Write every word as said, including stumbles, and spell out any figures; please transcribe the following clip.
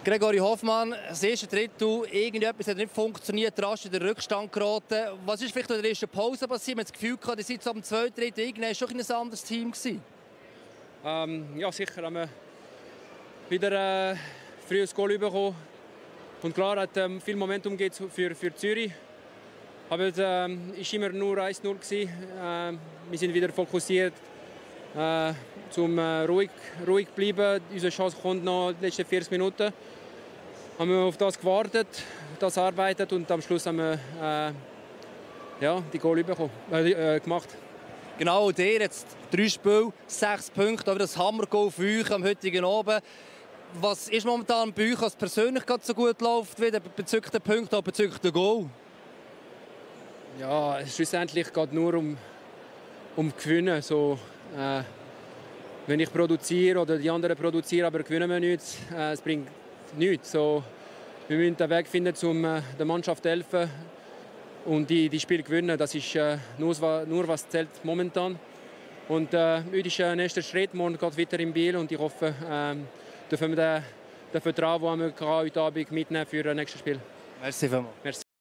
Gregory Hoffmann, das erste Drittel, irgendetwas hat nicht funktioniert, rasch in den Rückstand geraten. Was ist vielleicht in der ersten Pause passiert? Man hat das Gefühl gehabt, ihr seid so am zweiten Drittel, irgendwann schon ein anderes Team gewesen. Ähm, ja, sicher haben wir wieder äh, früh ein Goal bekommen. Und klar hat ähm, viel Momentum geht für, für Zürich. Aber es ähm, war immer nur eins null. Äh, wir sind wieder fokussiert, äh, um äh, ruhig, ruhig zu bleiben. Unsere Chance kommt noch in den letzten vierzig Minuten. Haben wir auf das gewartet, das arbeitet und am Schluss haben wir äh, ja, die Goal bekommen, äh, gemacht. Genau, der jetzt drei Spiele, sechs Punkte, aber das Hammer-Goal für euch am heutigen Abend. Was ist momentan bei euch, was persönlich gerade so gut läuft, wie bezüglich der Punkte, aber bezüglich der Goal? Ja, schlussendlich geht es nur um, um Gewinnen. So, äh, wenn ich produziere oder die anderen produzieren, aber gewinnen wir nichts, äh, es bringt nichts. So, wir müssen den Weg finden, um äh, der Mannschaft zu helfen und die, die Spiele gewinnen. Das ist äh, nur, nur was zählt momentan. Und äh, heute ist ein nächster Schritt, morgen geht es weiter in Biel und ich hoffe, äh, dürfen wir den, den Vertrauen, den wir heute Abend mitnehmen für das nächste Spiel. Merci vielmals. Merci.